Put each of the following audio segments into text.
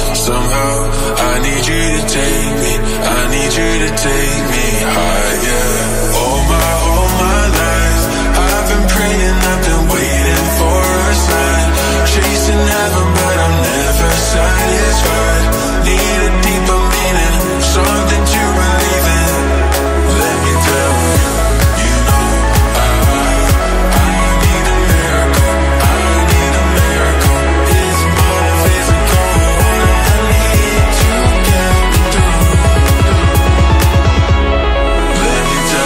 Somehow I need you to take me, I need you to take me higher. All my life I've been praying, I've been waiting for a sign, chasing heaven but I'm never satisfied. Need a deeper meaning, something to believe in. Let me tell you, you know I need a miracle, I need a miracle. It's more than physical, I need to get me through. Let me tell you.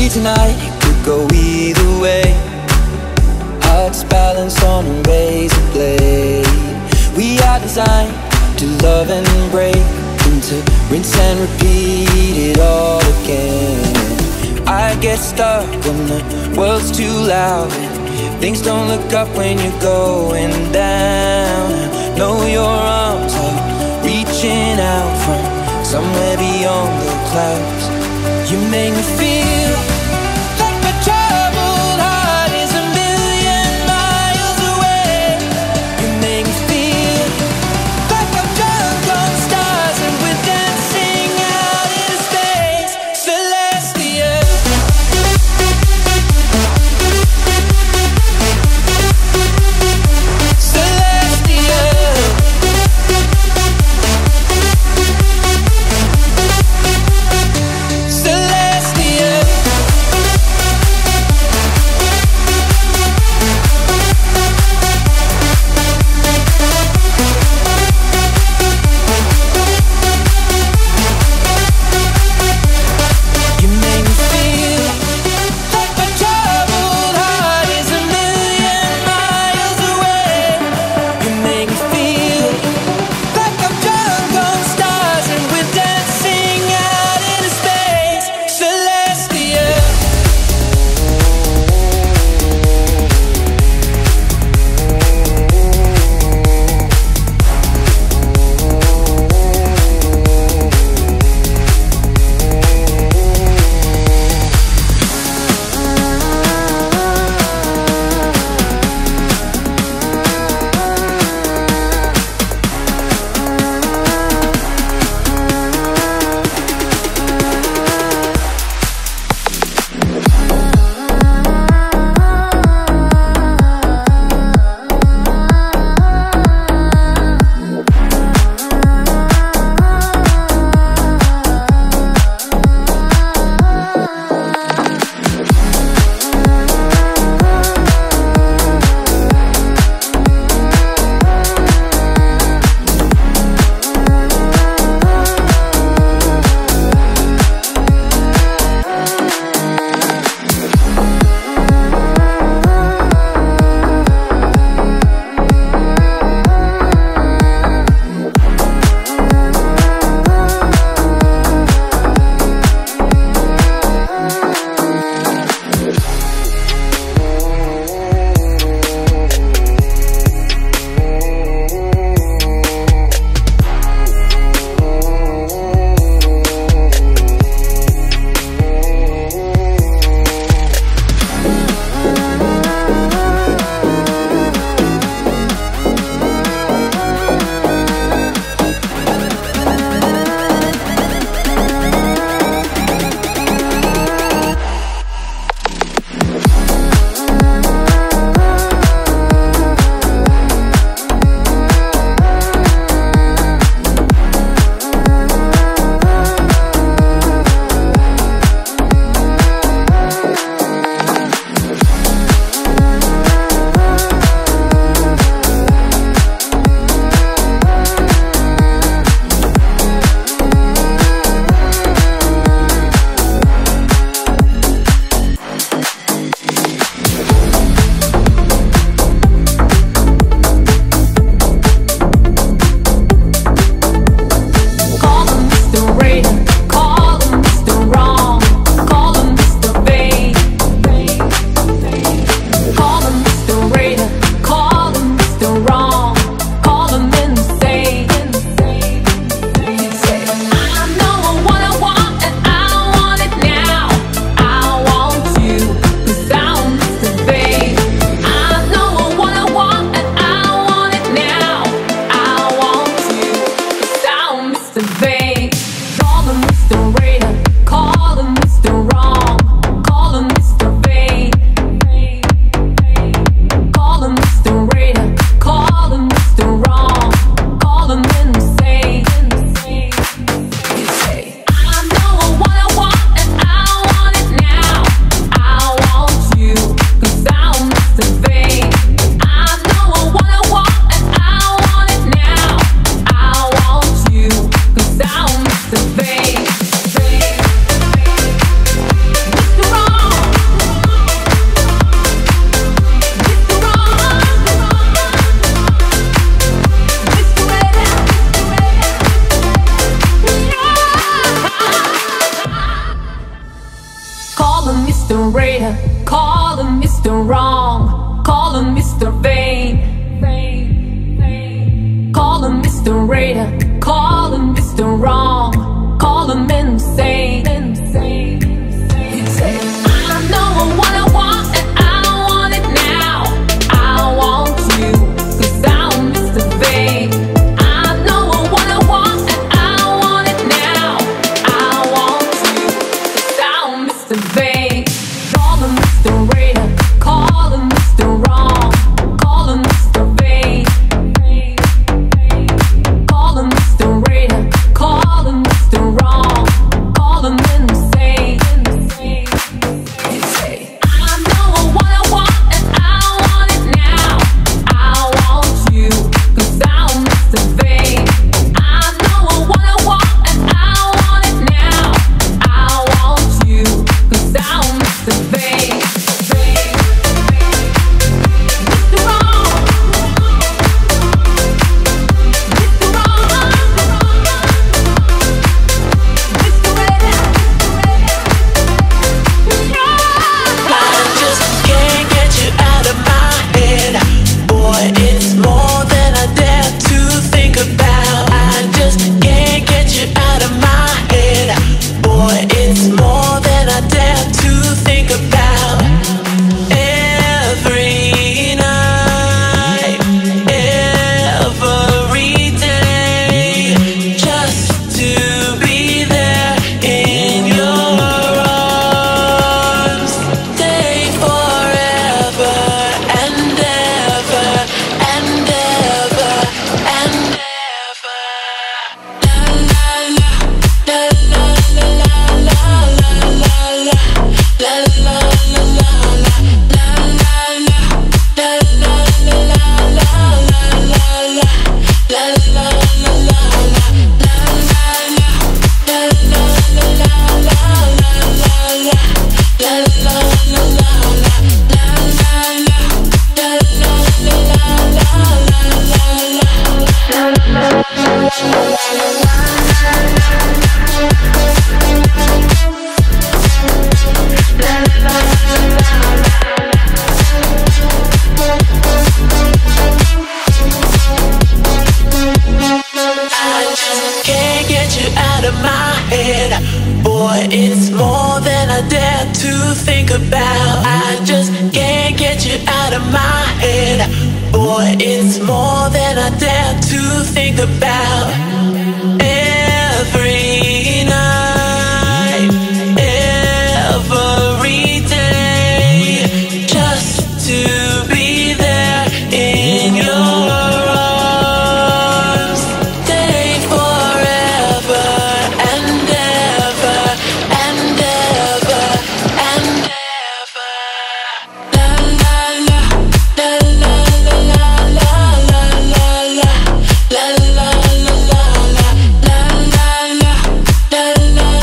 tonight, it could go either way. Hearts balanced on a razor blade. We are designed to love and break, and to rinse and repeat it all again. I get stuck when the world's too loud and things don't look up when you're going down. I know your arms are reaching out from somewhere beyond the clouds. You make me feel like my troubled heart is a million miles away. You make me feel like I'm drunk on stars and we're dancing out in space. Celestial. Celestial. him Mr. Raider, call him Mr. Wrong, call him Mr. Vain. Call him Mr. Raider, call him Mr. Wrong, call him insane. He'd say, I know what I want and I want it now. I want you, 'cause I'm Mr. Vain. I know what I want and I want it now. I want you, 'cause I'm Mr. Vain. Call him Mr. Raider, call him Mr. Wrong, call him Mr. Vain. Call him Mr. Raider, call him Mr. Wrong, call him insane. He'd say, I know what I want and I want it now. I want you, 'cause I'm Mr. Vain. I know what I want and I want it now. I want you, 'cause I'm Mr. Vain. Mr. Wrong, Mr. Wrong, Mr. Raider. I just can't get you out of my head. Boy, it's more than I dare to think about. I just can't get you out of my head. Boy, it's more than I dare to think about. Every night, every day, just to be there in your arms. Stay forever and ever and ever and ever. La la la la la la la la la la la la I just can't get you out of my head. Boy, it's more than I dare to think about. I just can't get you out of my head. Boy, it's more than I dare to think about. Every night, every day, just to be there in your arms. Stay forever and ever and ever and ever. La la la la la la la la la la la la la la la la la la la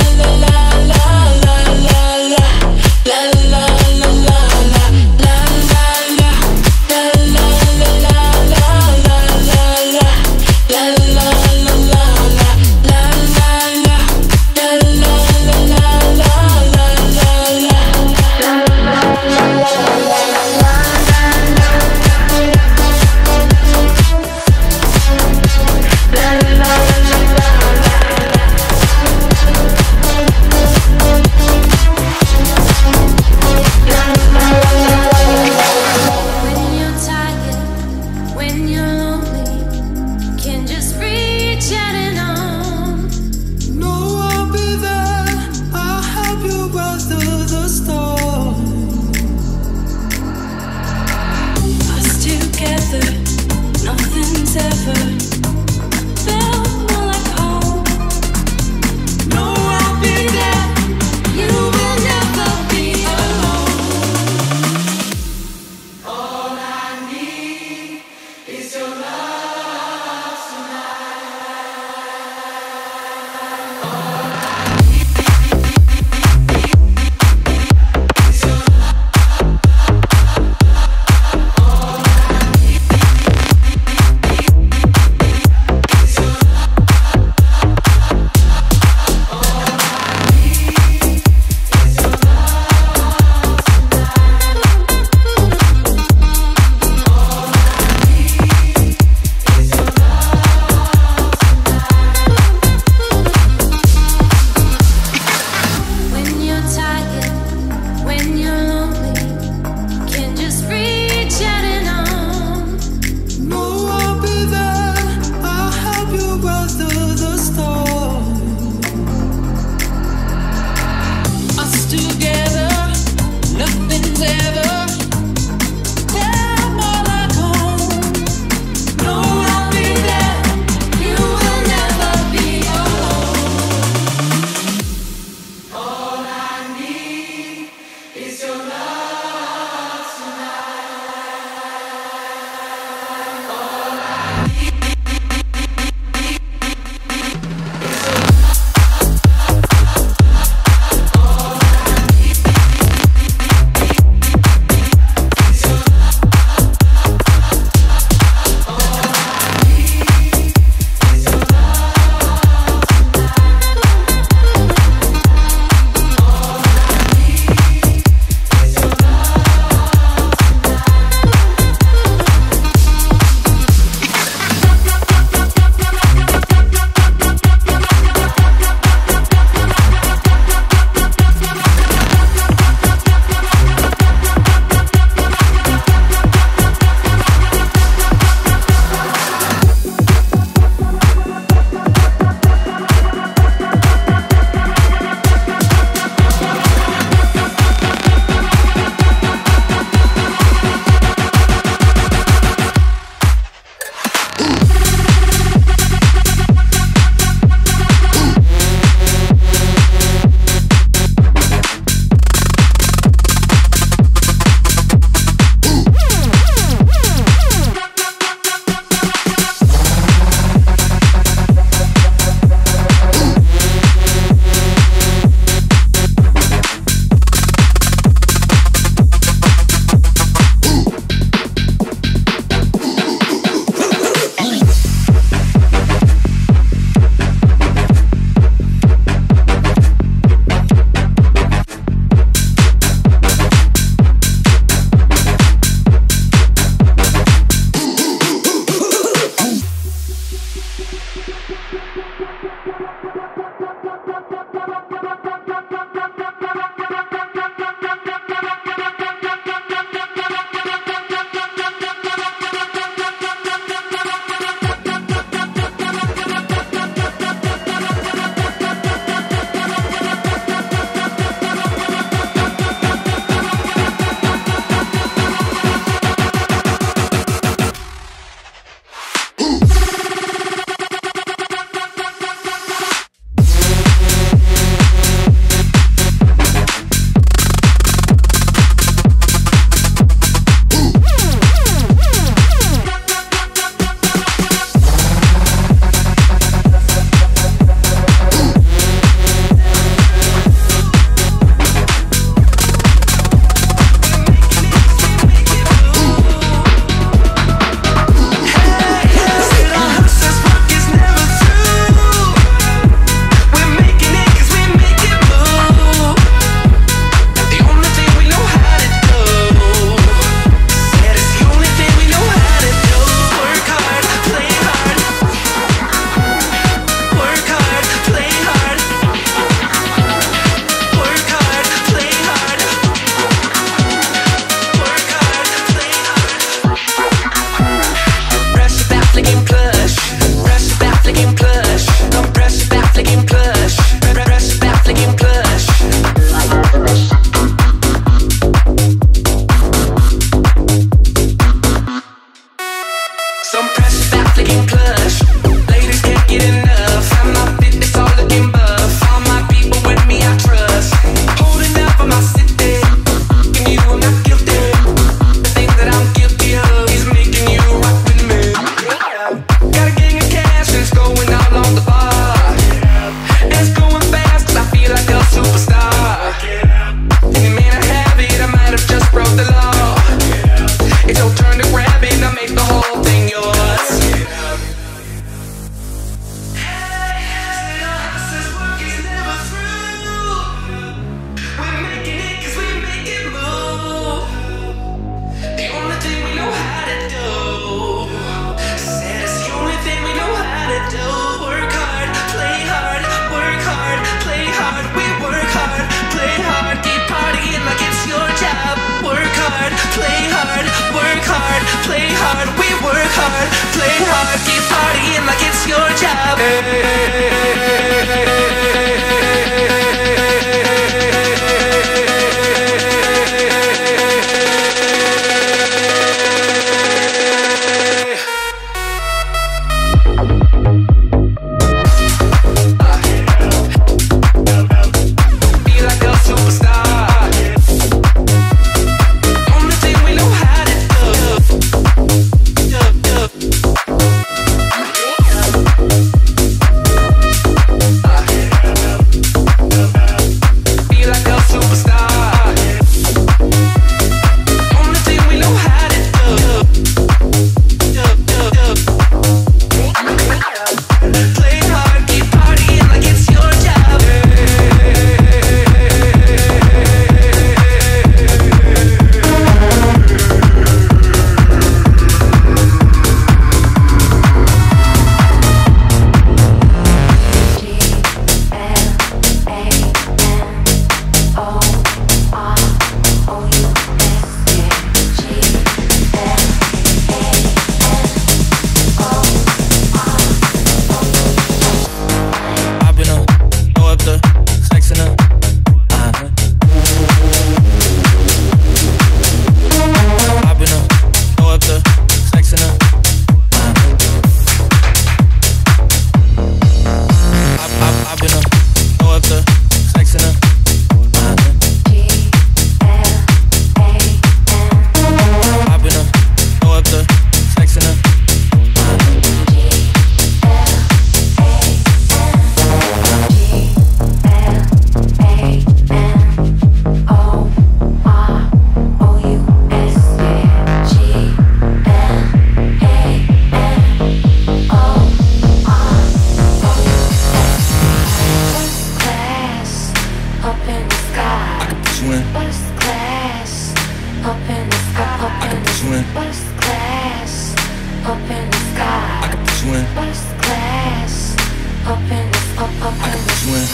you in. First class, up in the sky. I can put you in. First class, up in the I can put you in.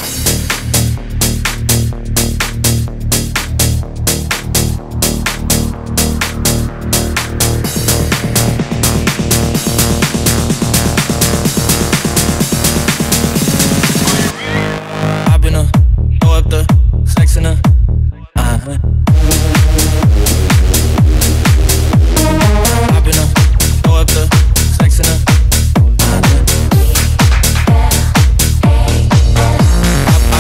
Hop in her, throw up the sex in her. Hop in her, throw up the sex in her. Hop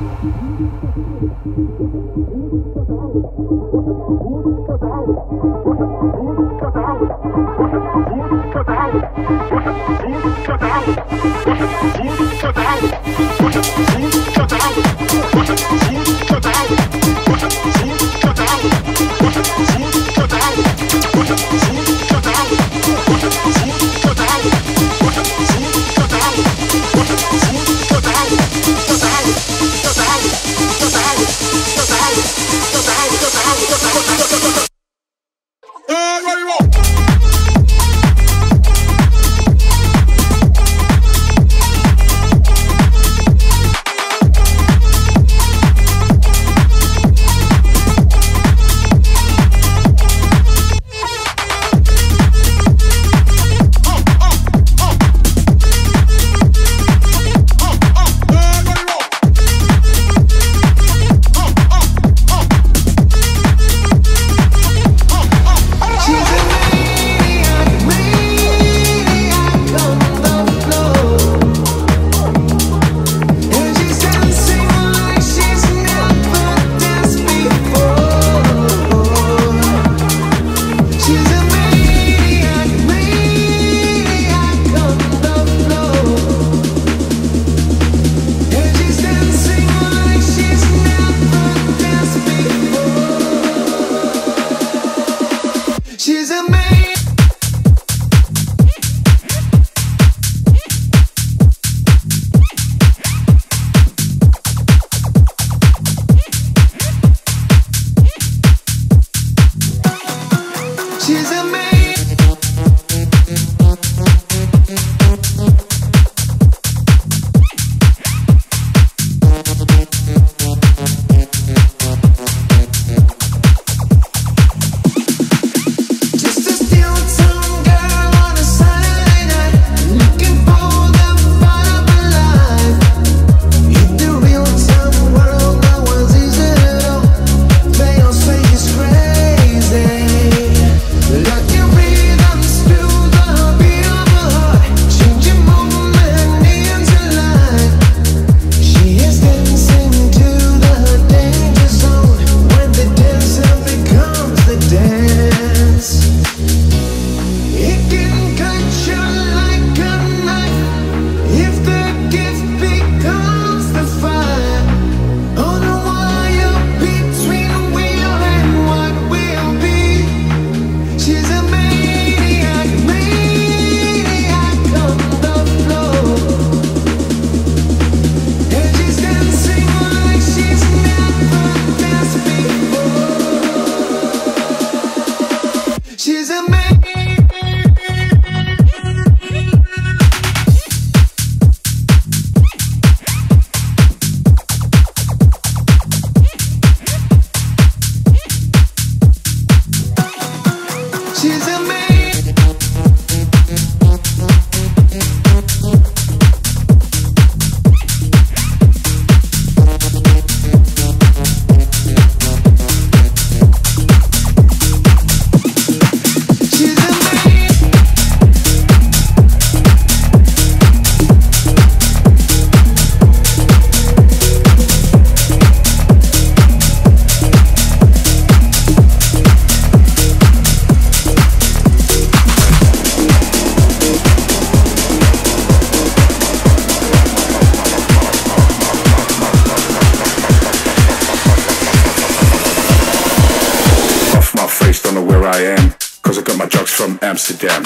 Amsterdam.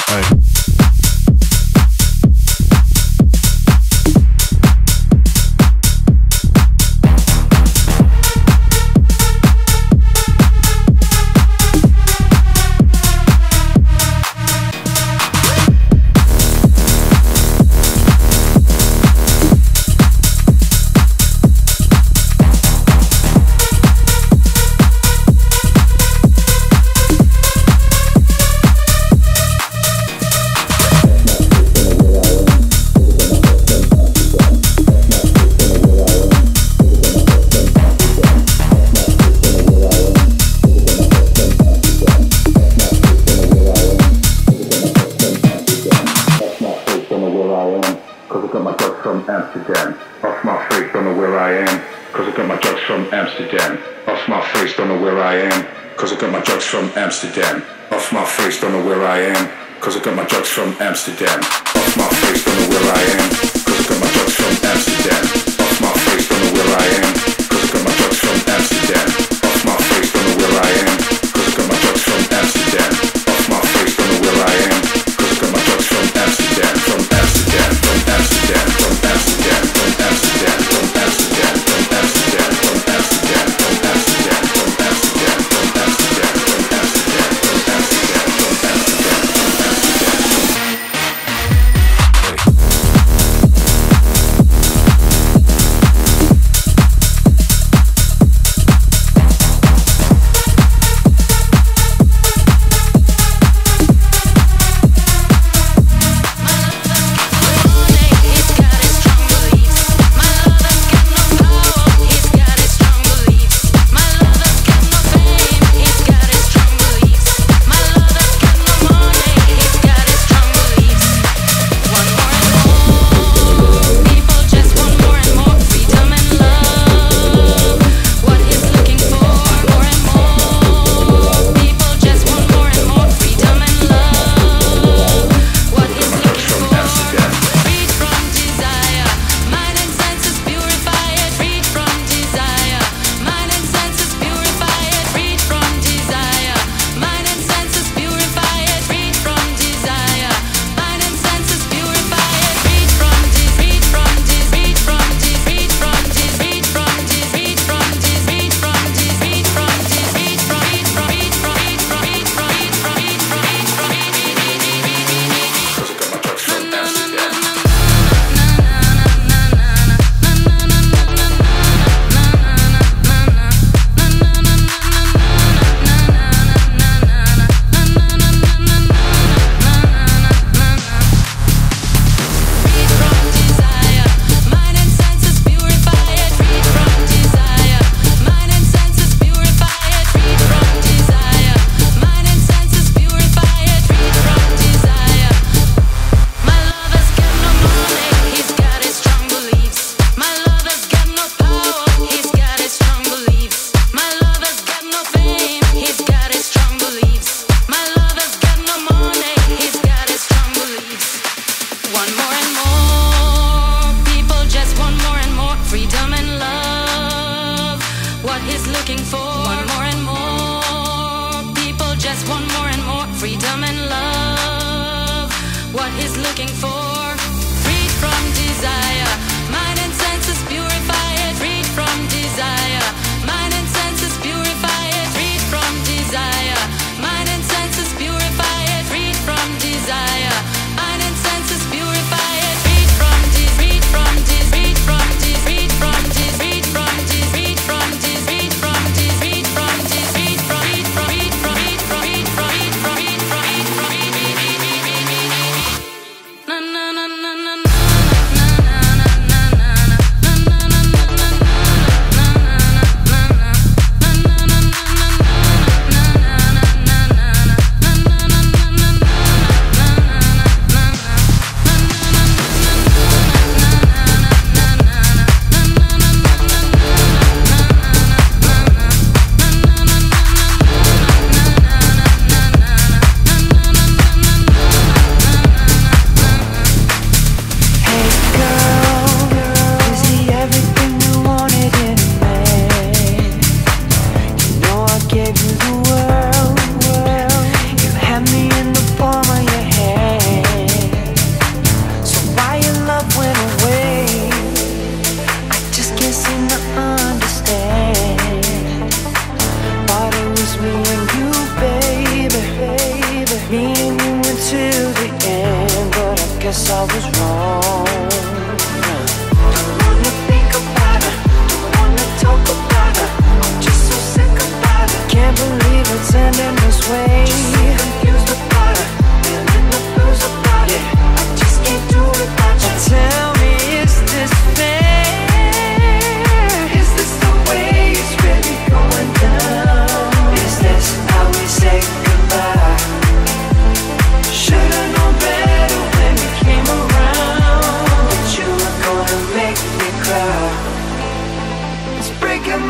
got my drugs from Amsterdam. Off my face, don't know where I am, cause I got my drugs from Amsterdam. Off my face, don't know where I am, cause I got my drugs from Amsterdam. Off my face, don't know where I am, cause I got my drugs from Amsterdam. Off my face, don't know where I am, cause I got my drugs from Amsterdam. Off my face, don't know where I am, cause I got my drugs from Amsterdam. Off my face, don't know where I am, cause I got my drugs from Amsterdam. From Amsterdam, from Amsterdam, from Amsterdam, from Amsterdam, from Amsterdam, from Amsterdam, from Amsterdam, from Amsterdam, from Amsterdam, from Amsterdam, from Amsterdam, from Amsterdam, from Amsterdam, na na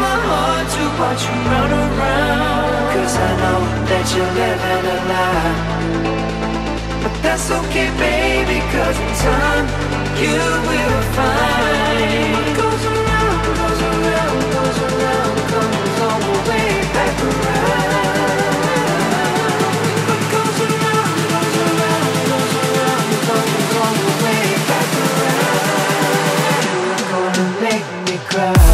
my heart to watch you run around. Cause I know that you're living a lie. But that's okay, baby, cause in time you will find. What goes around, goes around, goes around, comes all the way back around. What goes around, goes around, goes around, comes all the way back around. You're gonna make me cry.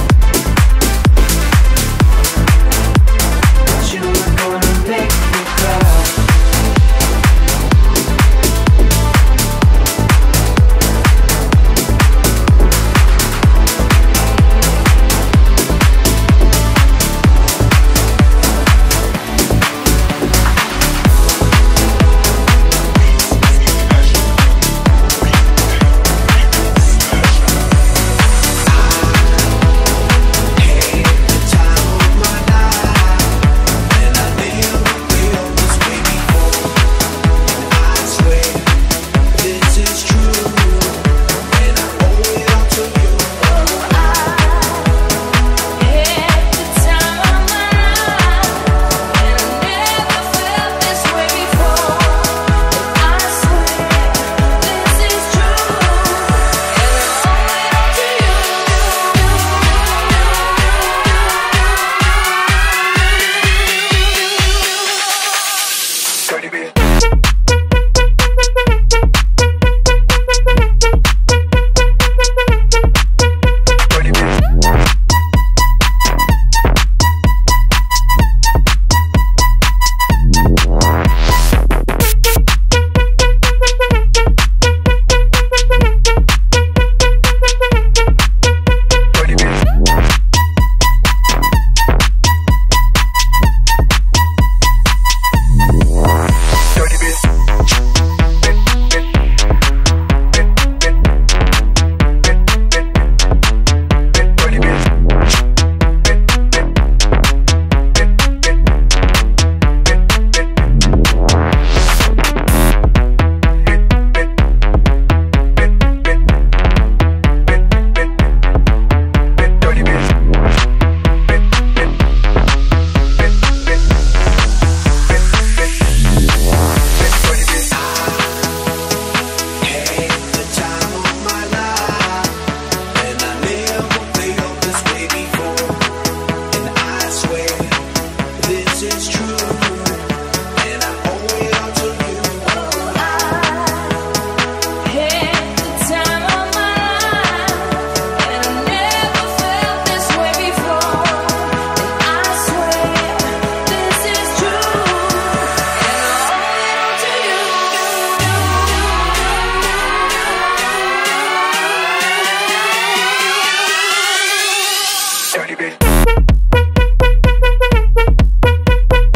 Make me cry. is true, and I owe it all to you. Had the time of my life, and I never felt this way before. And I swear this is true, and I owe it all to you. Dirty bitch.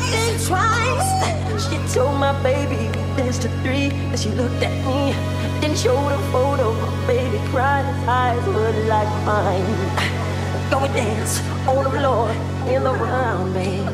think twice. She told my baby we danced to 3. Then she looked at me, then showed a photo. My baby cried, his eyes were like mine. Go and dance on the floor in the round, babe.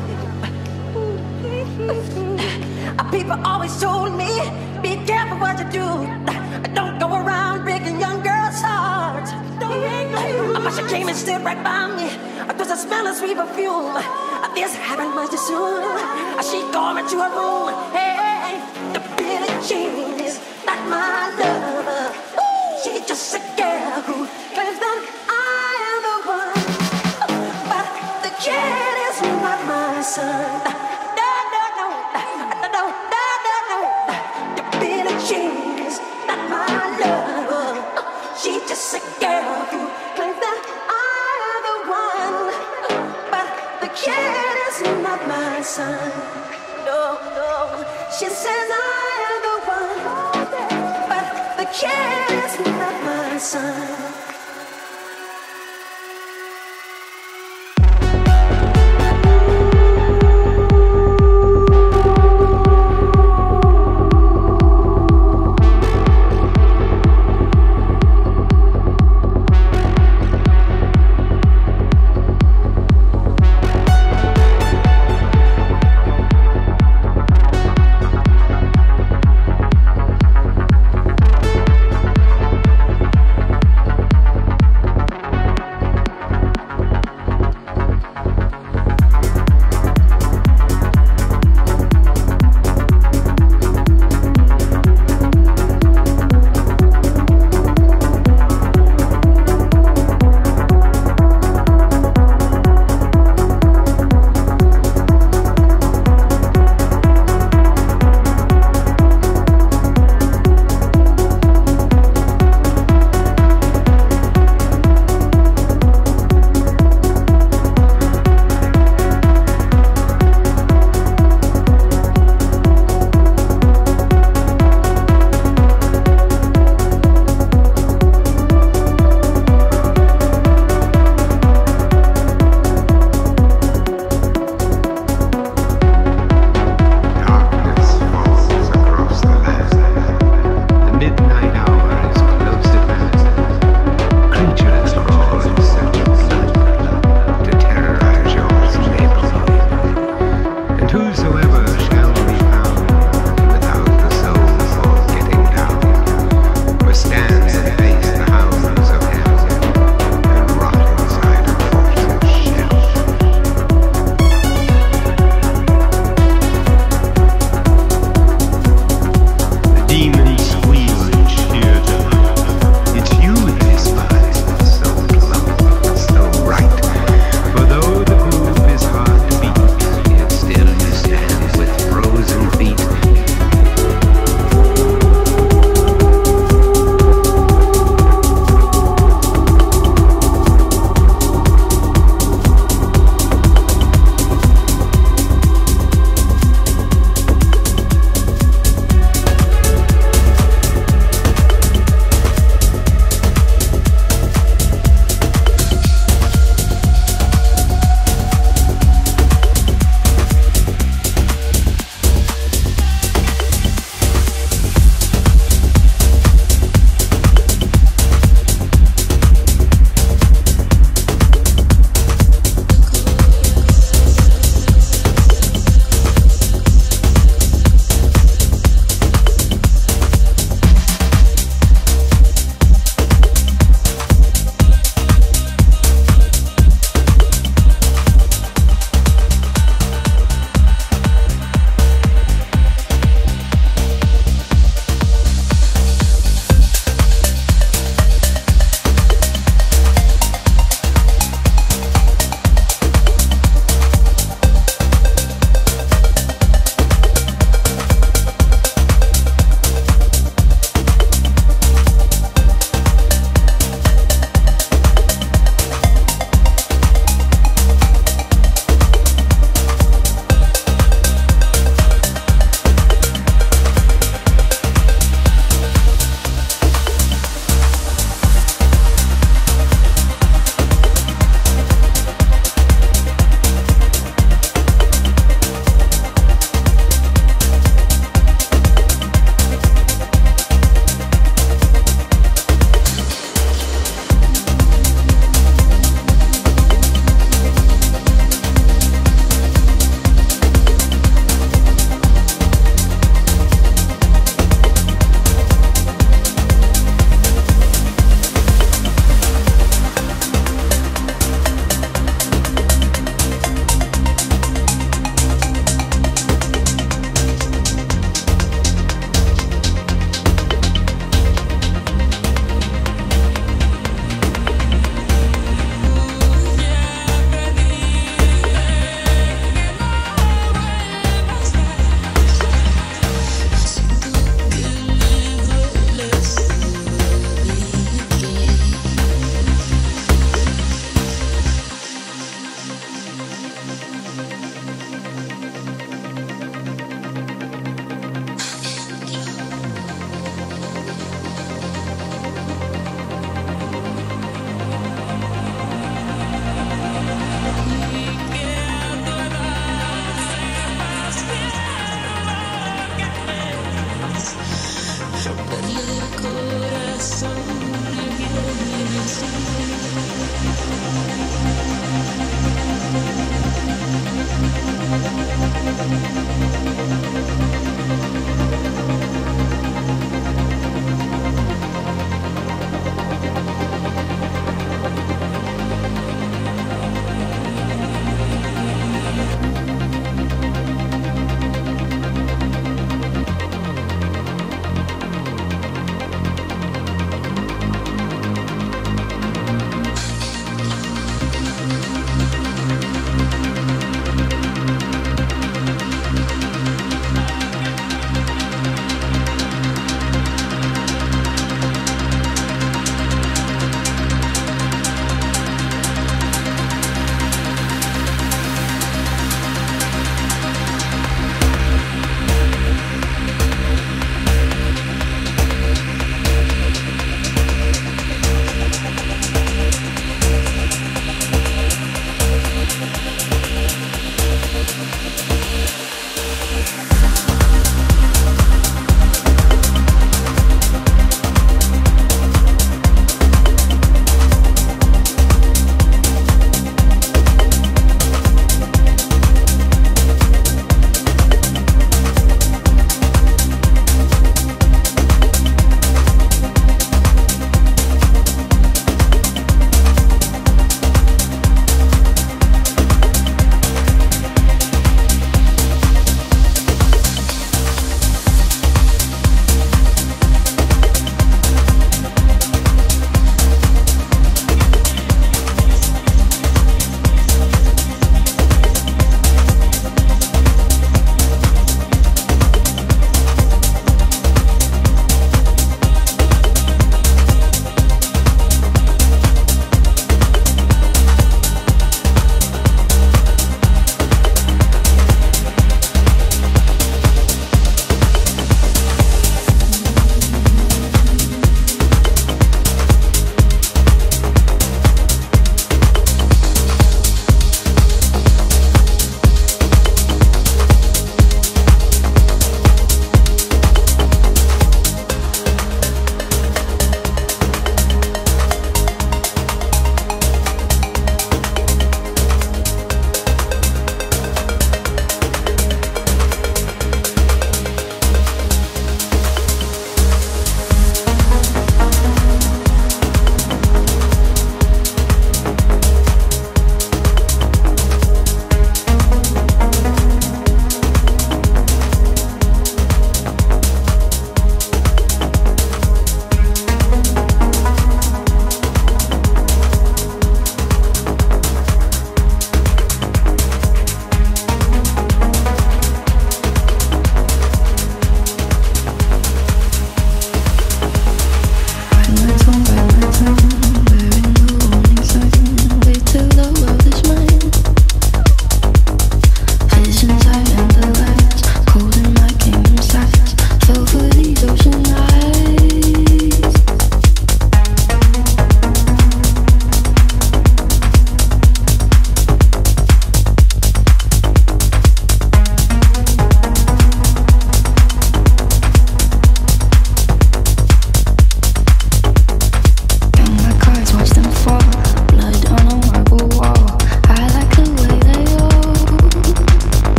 People always told me, be careful what you do. Don't go around breaking young girls' hearts. But she came and stood right by me. There's a smell of sweet perfume. This happened much too soon. She called me to her room. Hey, the Billie Jean is not my lover. She's just a girl who claims that I am the one. But the kid is not my son. She's just a girl who claims that I'm the one. But the kid is not my son. No, no. She says I am the one. But the kid is not my son.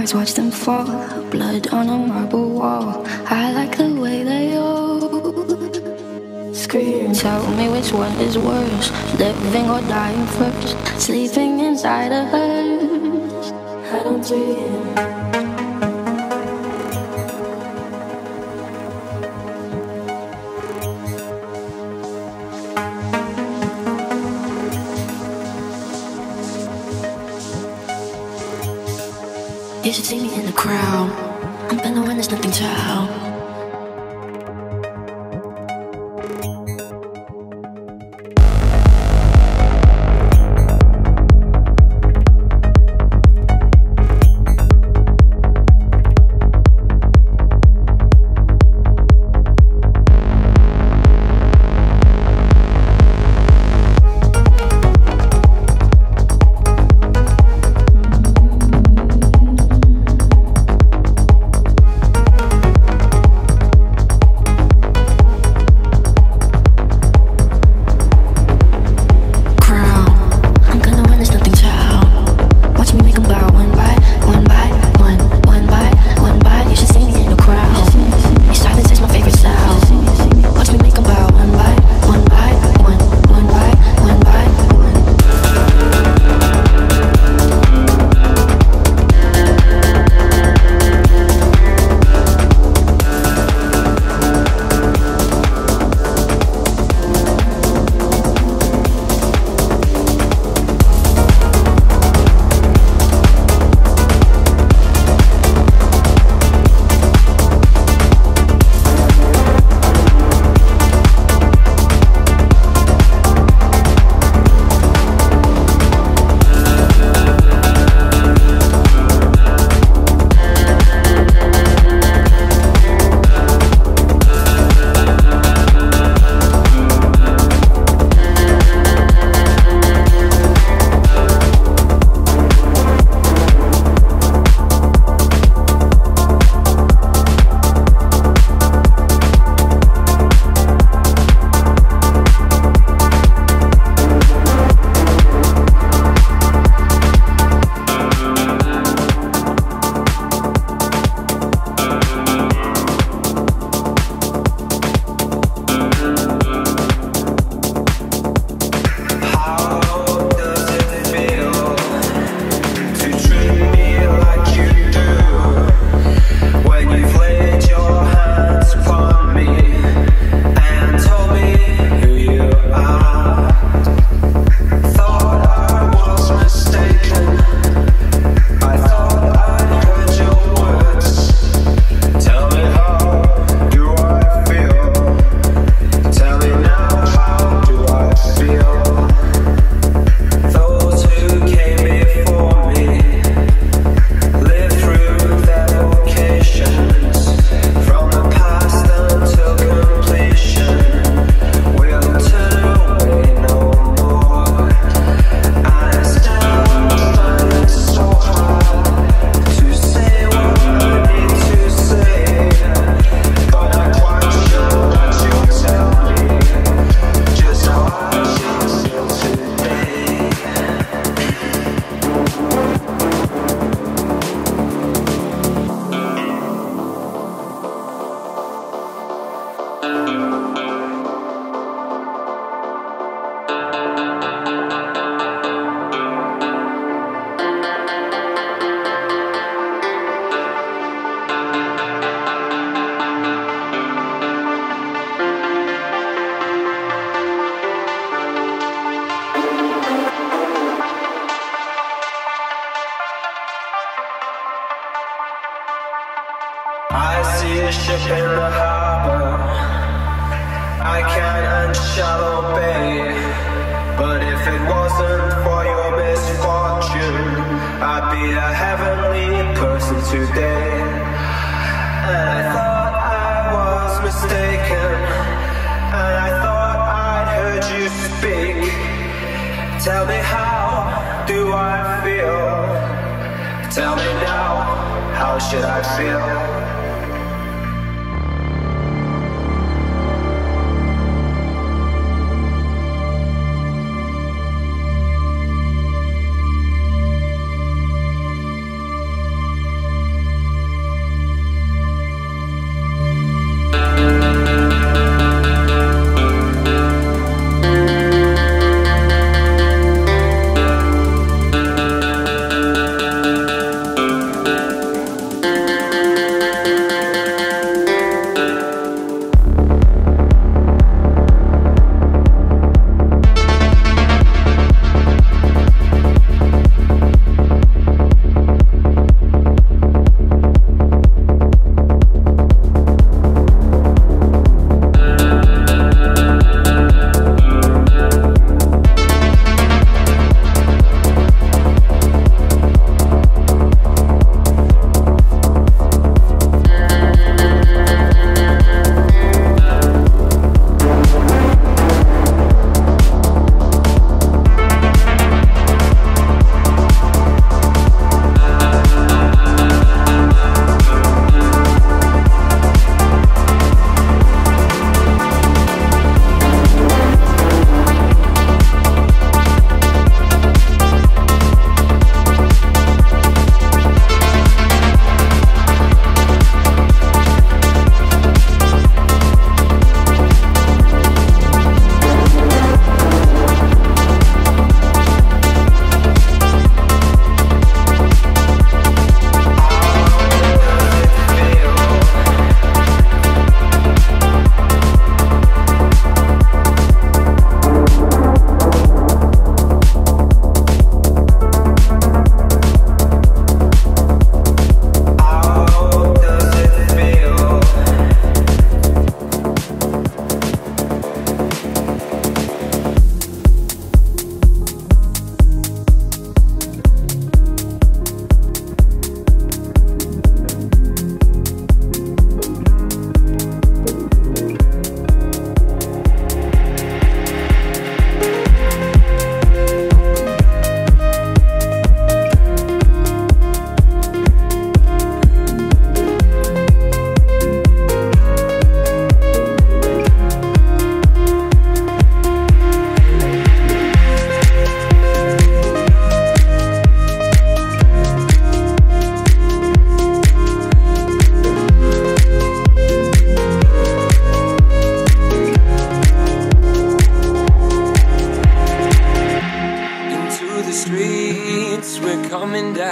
clouds, watch them fall. Blood on a marble wall. I like the way they all scream. Tell me which one is worse, living or dying first. Sleeping inside a hearse. I don't dream. You should see me in the crowd. I'm gonna win, there's nothing to help. I see a ship in the harbor. I can unshallow bay. But if it wasn't for your misfortune, I'd be a heavenly person today. And I thought I was mistaken, and I thought I'd heard you speak. Tell me, how do I feel? Tell me now, how should I feel?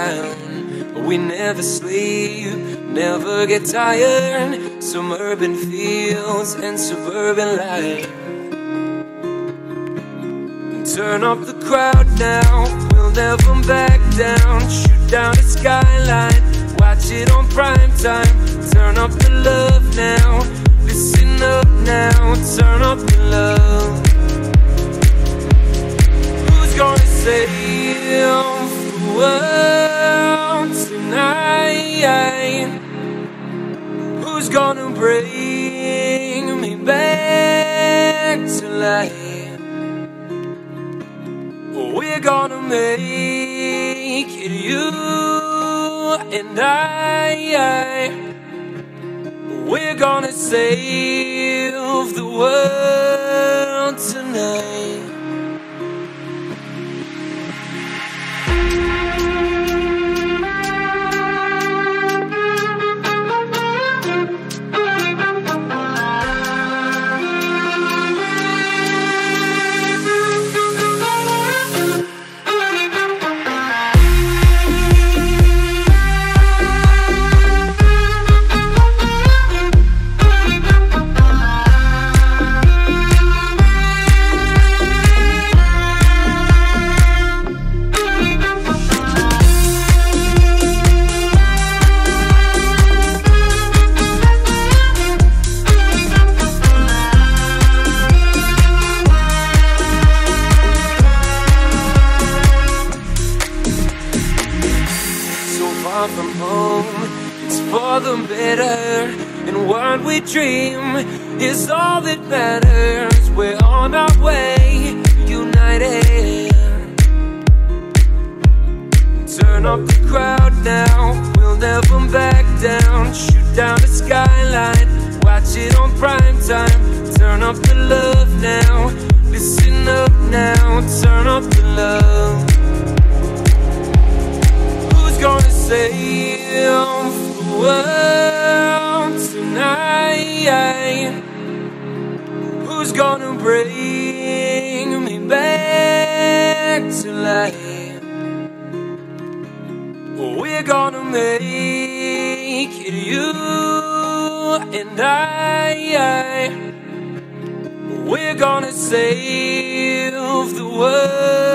around. We never sleep, never get tired. Some urban fields and suburban life. Turn up the crowd now, we'll never back down. Shoot down the skyline, watch it on prime time. Turn up the love now, listen up now. Turn up the love. Who's gonna save the world tonight? Who's gonna bring me back to life? We're gonna make it, you and I. We're gonna save the world tonight. From home, it's for the better, and what we dream is all that matters. We're on our way, united. Turn up the crowd now, we'll never back down. Shoot down the skyline, watch it on prime time. Turn up the love now, listen up now. Turn up the love. Gonna save the world tonight? Who's gonna bring me back to life? We're gonna make it, you and I. We're gonna save the world.